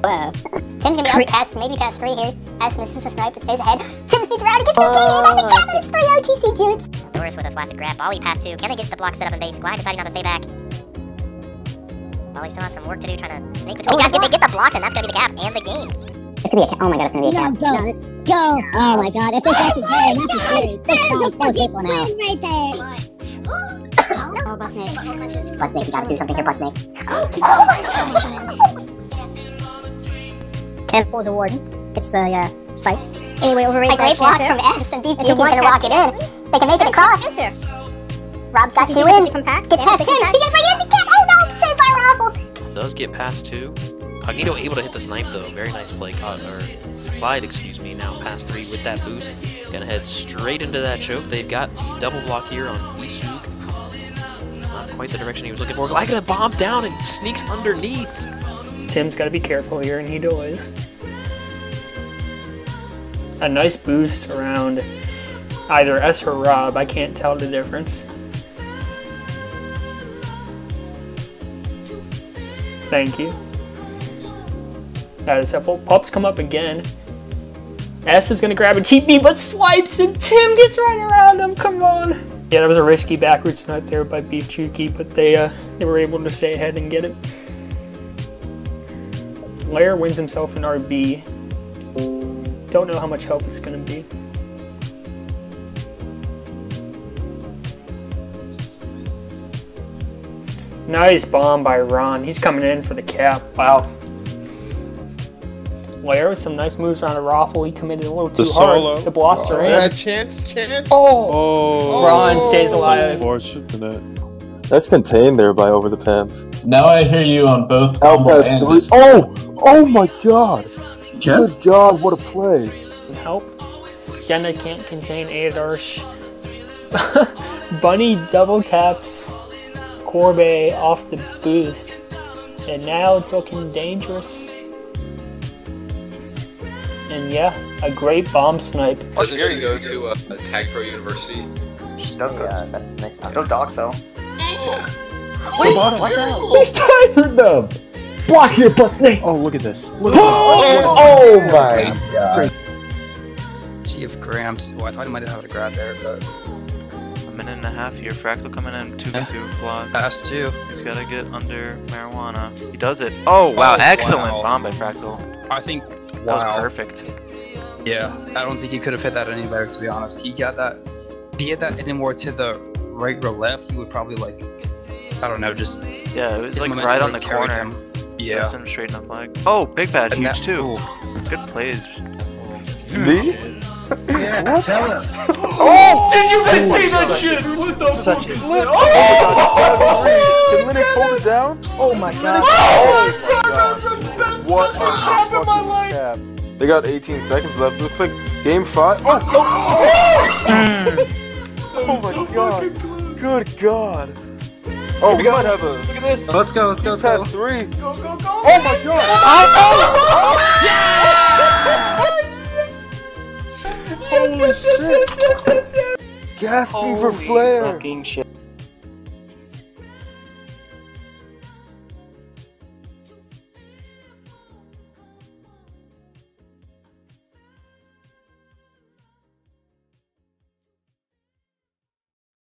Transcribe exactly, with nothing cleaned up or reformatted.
Wow. Tim's gonna be up past, maybe past three here. As misses the snipe, it stays ahead. Tim sneaks around and gets the key, and the cap, and it's three O T C dudes. Doris with a flaccid grab. Bolly past two. Can they get the block set up in base? Glide deciding not to stay back. Bolly still has some work to do, trying to sneak between. Oh, guys, if they get the blocks, and that's gonna be the cap and the game. It could be a cap. Oh my god, it's gonna be a cap. No, go. No, this, go. Oh my god, if this is very, that's a series. This guy's close this one out. Right there. Oh, Butt Snake. Butt Snake, you gotta do something here, Butt Snake. Oh my god. Tim was a warden. It's the uh, spikes. Anyway, overrated. A great block from S, and D P can lock it in. They can make it across. Rob's got two in. Get past Tim. He's gonna bring in the cap. Oh no, saved by Raffle. Does get past two. Cognito able to hit the snipe though. Very nice play. Caught, or Clyde, excuse me, now past three with that boost. Gonna head straight into that choke. They've got double block here on Isug. Not quite the direction he was looking for. Glide gonna bomb down and sneaks underneath. Tim's gotta be careful here, and he does. A nice boost around either S or Rob. I can't tell the difference. Thank you. That is helpful. Pups come up again. S is gonna grab a T P, but swipes, and Tim gets right around him. Come on. Yeah, that was a risky backward snipe there by Beef Chuki, but they uh, they were able to stay ahead and get it. Lair wins himself an R B. Don't know how much help it's gonna be. Nice bomb by Ron. He's coming in for the cap. Wow. Lair with some nice moves around a Raffle. He committed a little too hard. The blocks oh, are in. Yeah, chance, chance. Oh! Oh! Ron stays alive. That's contained there by Over the Pants. Now I hear you on both. L past three. Oh! Oh my god! Good god, what a play. Help. Jenna can't contain Adarsh. Bunny double taps Corbe off the boost. And now it's looking dangerous. And yeah, a great bomb snipe. Doesn't she go to uh, Tag Pro University? She does go. Yeah, that's nice. Go docs though. Yeah. Wait, watch out. He's tired them. Block here, Butt Snake. Oh, look at this. Look at oh, oh, oh my god. See if Grams. Oh, I thought he might have had a grab there, but. A minute and a half here. Fractal coming in two v two block. Pass two. He's gotta get under marijuana. He does it. Oh wow! Oh, Excellent wow. bomb by Fractal. I think. That Wow. was perfect. Yeah, I don't think he could have hit that any better, to be honest. He got that. If he hit that any more to the right or left, he would probably like. I don't know, just. Yeah, it was his like momentum right on would the carry corner. him. Yeah. Just him straight in the flag. Oh, big bad, And huge that- too. ooh. Good plays. Me? Yeah, tell him. Oh! Did you guys see that shit? What the fuck is that? Oh! Can Linux hold it down? Oh my god. Oh my god! What a fucking cap. They got eighteen seconds left. Looks like game five. Oh! Oh, oh my god. Good god. Oh, we, we might have a. Look at this. Let's go, let's go, He's past three. Go, go, go! Oh my god! Yes, yes, yes, yes, yes, yes, yes! Gasping for flare. Fucking shit.